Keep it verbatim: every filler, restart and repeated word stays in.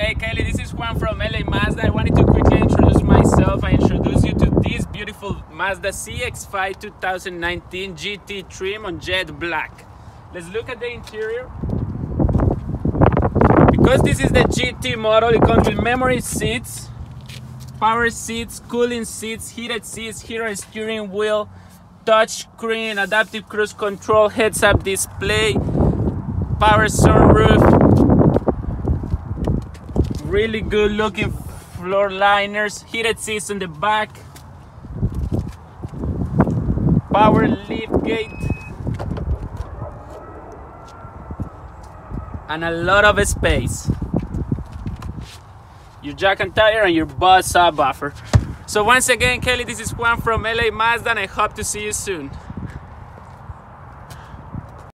Hey Kelly, this is Juan from L A Mazda. I wanted to quickly introduce myself. I introduce you to this beautiful Mazda C X five twenty nineteen G T trim on jet black. Let's look at the interior. Because this is the G T model, it comes with memory seats, power seats, cooling seats, heated seats, heated steering wheel, touch screen, adaptive cruise control, heads-up display, power sunroof, really good looking floor liners, heated seats in the back, power lift gate, and a lot of space. Your jack and tire and your bus subwoofer. So once again, Kelly, this is Juan from L A Mazda, and I hope to see you soon.